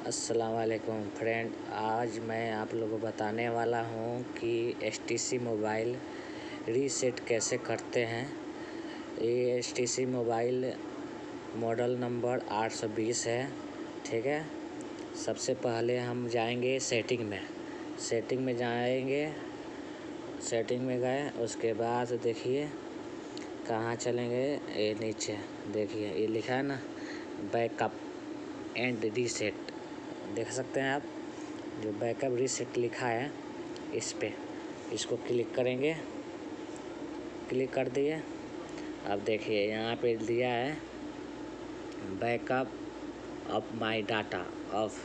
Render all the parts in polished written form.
अस्सलाम वालेकुम फ्रेंड। आज मैं आप लोगों को बताने वाला हूँ कि एचटीसी मोबाइल रीसेट कैसे करते हैं। ये एचटीसी मोबाइल मॉडल नंबर 820 है। ठीक है, सबसे पहले हम जाएंगे सेटिंग में जाएंगे। सेटिंग में गए, उसके बाद देखिए कहाँ चलेंगे। ये नीचे देखिए, ये लिखा है ना, बैकअप एंड रीसेट। देख सकते हैं आप, जो बैकअप रीसेट लिखा है इस पे, इसको क्लिक करेंगे। क्लिक कर दिए। अब देखिए यहाँ पे दिया है backup of my data of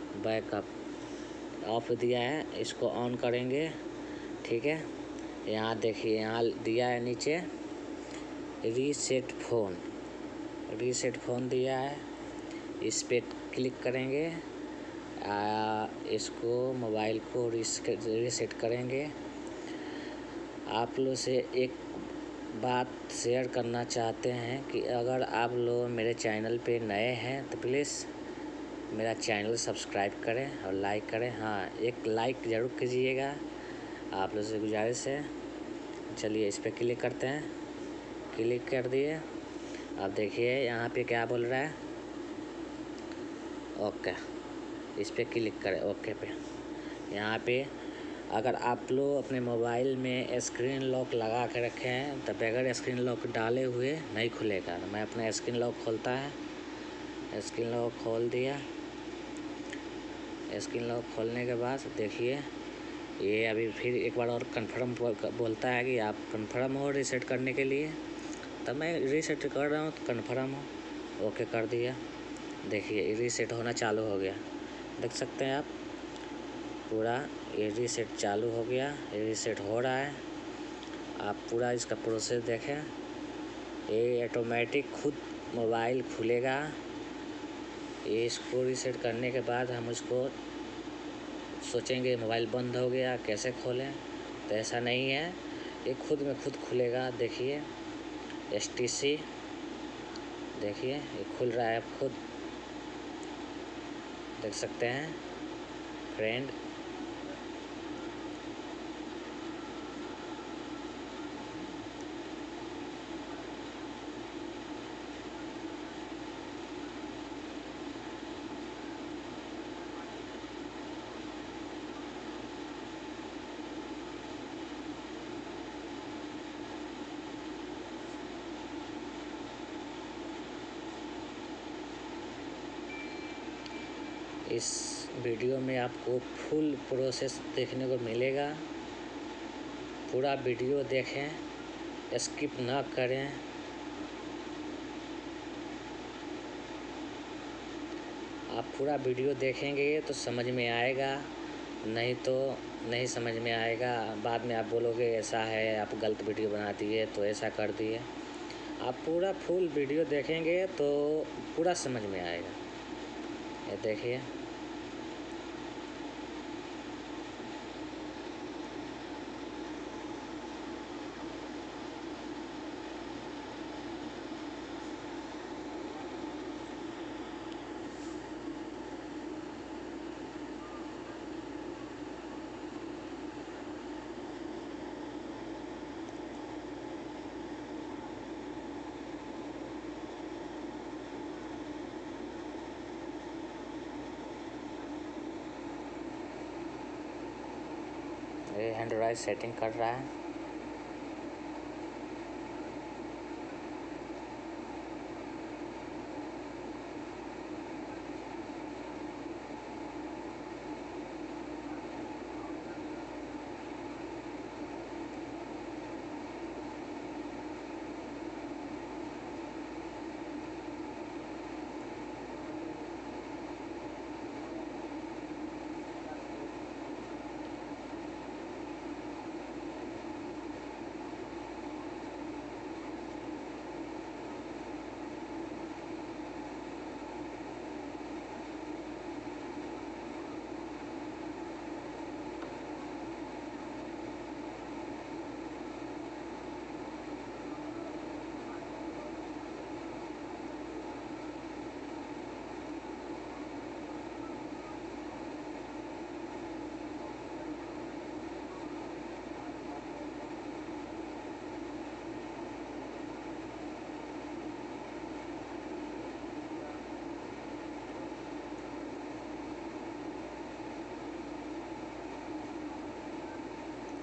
backup of दिया है, इसको ऑन करेंगे। ठीक है, यहाँ देखिए, यहाँ दिया है नीचे रीसेट फ़ोन दिया है, इस पे क्लिक करेंगे। इसको मोबाइल को रीसेट करेंगे। आप लोग से एक बात शेयर करना चाहते हैं कि अगर आप लोग मेरे चैनल पे नए हैं तो प्लीज़ मेरा चैनल सब्सक्राइब करें और लाइक करें। हाँ, एक लाइक ज़रूर कीजिएगा, आप लोग से गुजारिश है। चलिए इस पर क्लिक करते हैं। क्लिक कर दिए। अब देखिए यहाँ पे क्या बोल रहा है, ओके। इस पर क्लिक करें, ओके पे। यहाँ पे अगर आप लोग अपने मोबाइल में स्क्रीन लॉक लगा के रखे हैं तो बगैर स्क्रीन लॉक डाले हुए नहीं खुलेगा। तो मैं अपना स्क्रीन लॉक खोलता है। स्क्रीन लॉक खोल दिया। स्क्रीन लॉक खोलने के बाद देखिए ये अभी फिर एक बार और कंफर्म बोलता है कि आप कंफर्म हो रीसेट करने के लिए। तब मैं रीसेट कर रहा हूँ तो कंफर्म हो, ओके कर दिया। देखिए रीसेट होना चालू हो गया, देख सकते हैं आप। पूरा ये रीसेट चालू हो गया, ये रीसेट हो रहा है। आप पूरा इसका प्रोसेस देखें। ये ऑटोमेटिक खुद मोबाइल खुलेगा। ये इसको रीसेट करने के बाद हम इसको सोचेंगे मोबाइल बंद हो गया कैसे खोलें, तो ऐसा नहीं है, ये खुद में खुद खुलेगा। देखिए एचटीसी, देखिए ये खुल रहा है खुद, देख सकते हैं फ्रेंड। इस वीडियो में आपको फुल प्रोसेस देखने को मिलेगा। पूरा वीडियो देखें, स्किप ना करें। आप पूरा वीडियो देखेंगे तो समझ में आएगा, नहीं तो नहीं समझ में आएगा। बाद में आप बोलोगे ऐसा है, आप गलत वीडियो बना दिए तो ऐसा कर दिए। आप पूरा फुल वीडियो देखेंगे तो पूरा समझ में आएगा। ये देखिए, ये एंड्रॉइड सेटिंग कर रहा है।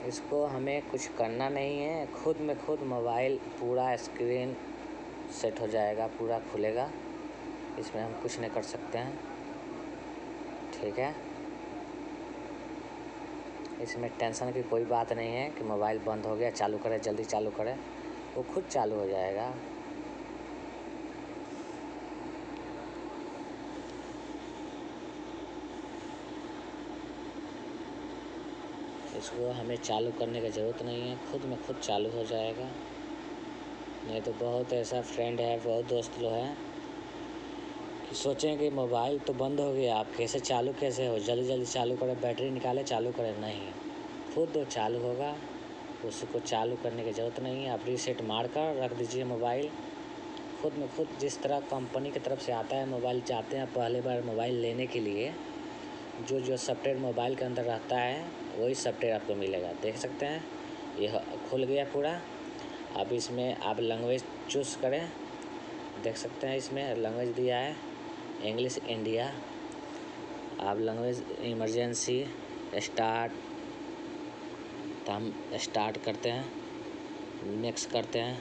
इसको हमें कुछ करना नहीं है, खुद में खुद मोबाइल पूरा स्क्रीन सेट हो जाएगा, पूरा खुलेगा। इसमें हम कुछ नहीं कर सकते हैं, ठीक है। इसमें टेंशन की कोई बात नहीं है कि मोबाइल बंद हो गया, चालू करें, जल्दी चालू करें, वो खुद चालू हो जाएगा। इसको हमें चालू करने की ज़रूरत नहीं है, खुद में खुद चालू हो जाएगा। नहीं तो बहुत ऐसा फ्रेंड है, बहुत दोस्त लोग हैं कि सोचें कि मोबाइल तो बंद हो गया, आप कैसे चालू कैसे हो, जल्दी जल्दी चालू करें, बैटरी निकालें चालू करें। नहीं, खुद वो चालू होगा, उसको चालू करने की ज़रूरत नहीं है। आप रीसेट मार कर रख दीजिए मोबाइल, खुद में खुद। जिस तरह कंपनी की तरफ से आता है मोबाइल, चाहते हैं पहले बार मोबाइल लेने के लिए जो सॉफ्टवेयर मोबाइल के अंदर रहता है वही सॉफ्टवेयर आपको मिलेगा। देख सकते हैं ये खुल गया पूरा। अब इसमें आप लैंग्वेज चूज़ करें, देख सकते हैं इसमें लैंग्वेज दिया है इंग्लिश इंडिया। आप लैंग्वेज इमरजेंसी स्टार्ट, तो हम स्टार्ट करते हैं, नेक्स्ट करते हैं,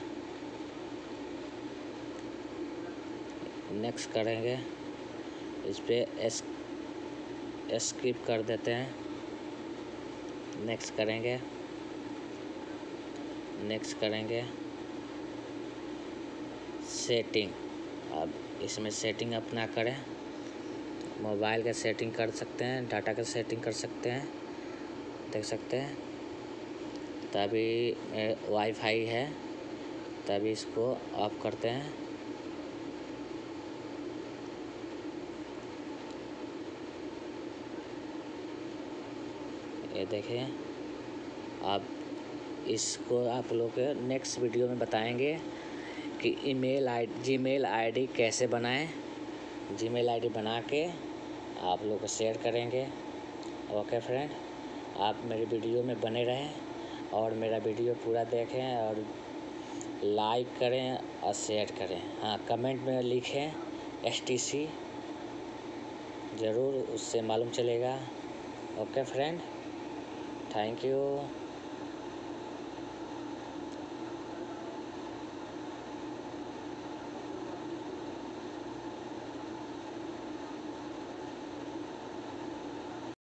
नेक्स्ट करेंगे, इस पर स्किप कर देते हैं, नेक्स्ट करेंगे, नेक्स्ट करेंगे, सेटिंग। अब इसमें सेटिंग अपना करें, मोबाइल का सेटिंग कर सकते हैं, डाटा का सेटिंग कर सकते हैं, देख सकते हैं। तभी वाईफाई है, तभी इसको ऑफ करते हैं। ये देखें। अब इसको आप लोग नेक्स्ट वीडियो में बताएंगे कि जीमेल आईडी कैसे बनाएं। जीमेल आईडी बना के आप लोग को शेयर करेंगे। ओके फ्रेंड, आप मेरे वीडियो में बने रहें और मेरा वीडियो पूरा देखें और लाइक करें और शेयर करें। हाँ, कमेंट में लिखें STC, ज़रूर, उससे मालूम चलेगा। Okay friend, thank you.